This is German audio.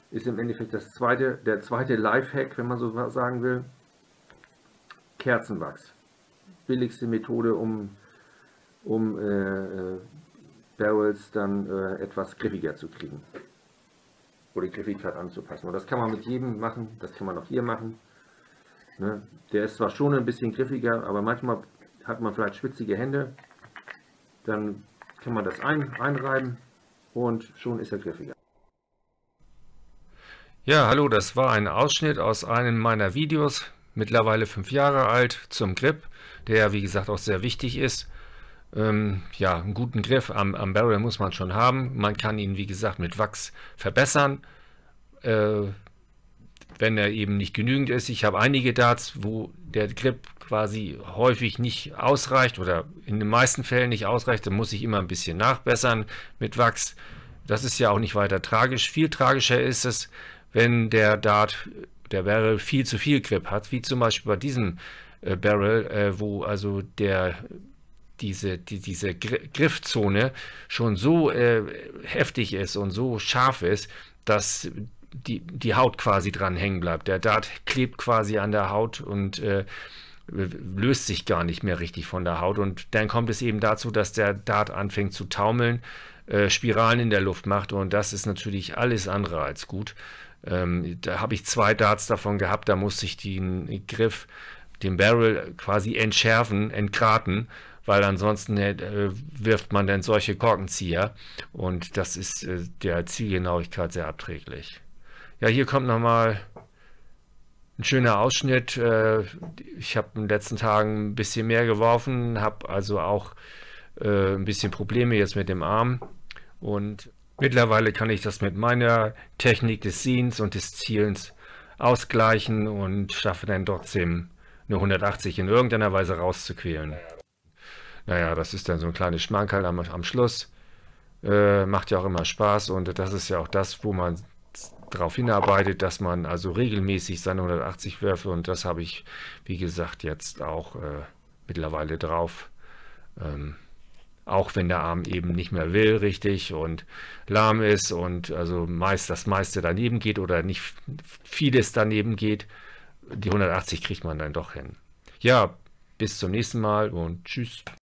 ist im Endeffekt der zweite Lifehack, wenn man so sagen will. Kerzenwachs. Billigste Methode, um Barrels dann etwas griffiger zu kriegen. Oder die Griffigkeit anzupassen. Und das kann man mit jedem machen, das kann man auch hier machen. Ne? Der ist zwar schon ein bisschen griffiger, aber manchmal hat man vielleicht schwitzige Hände. Dann kann man das einreiben und schon ist er griffiger. Ja, hallo, das war ein Ausschnitt aus einem meiner Videos, mittlerweile 5 Jahre alt, zum Grip, der wie gesagt auch sehr wichtig ist. Ja, einen guten Griff am Barrel muss man schon haben. Man kann ihn wie gesagt mit Wachs verbessern, wenn er eben nicht genügend ist. Ich habe einige Darts, wo der Grip quasi häufig nicht ausreicht oder in den meisten Fällen nicht ausreicht. Da muss ich immer ein bisschen nachbessern mit Wachs. Das ist ja auch nicht weiter tragisch. Viel tragischer ist es, wenn der Barrel viel zu viel Grip hat, wie zum Beispiel bei diesem Barrel, wo also diese Griffzone schon so heftig ist und so scharf ist, dass die Haut quasi dran hängen bleibt. Der Dart klebt quasi an der Haut und löst sich gar nicht mehr richtig von der Haut. Und dann kommt es eben dazu, dass der Dart anfängt zu taumeln, Spiralen in der Luft macht, und das ist natürlich alles andere als gut. Da habe ich 2 Darts davon gehabt, da musste ich den Griff, den Barrel quasi entschärfen, entgraten, weil ansonsten wirft man dann solche Korkenzieher und das ist der Zielgenauigkeit sehr abträglich. Ja, hier kommt nochmal ein schöner Ausschnitt. Ich habe in den letzten Tagen ein bisschen mehr geworfen, habe also auch ein bisschen Probleme jetzt mit dem Arm, und mittlerweile kann ich das mit meiner Technik des Sehens und des Zielens ausgleichen und schaffe dann trotzdem eine 180 in irgendeiner Weise rauszuquälen. Naja, das ist dann so ein kleines Schmankerl am Schluss. Macht ja auch immer Spaß, und das ist ja auch das, wo man darauf hinarbeitet, dass man also regelmäßig seine 180 wirft, und das habe ich, wie gesagt, jetzt auch mittlerweile drauf. Auch wenn der Arm eben nicht mehr will richtig und lahm ist und also das meiste daneben geht oder nicht vieles daneben geht, die 180 kriegt man dann doch hin. Ja, bis zum nächsten Mal und tschüss.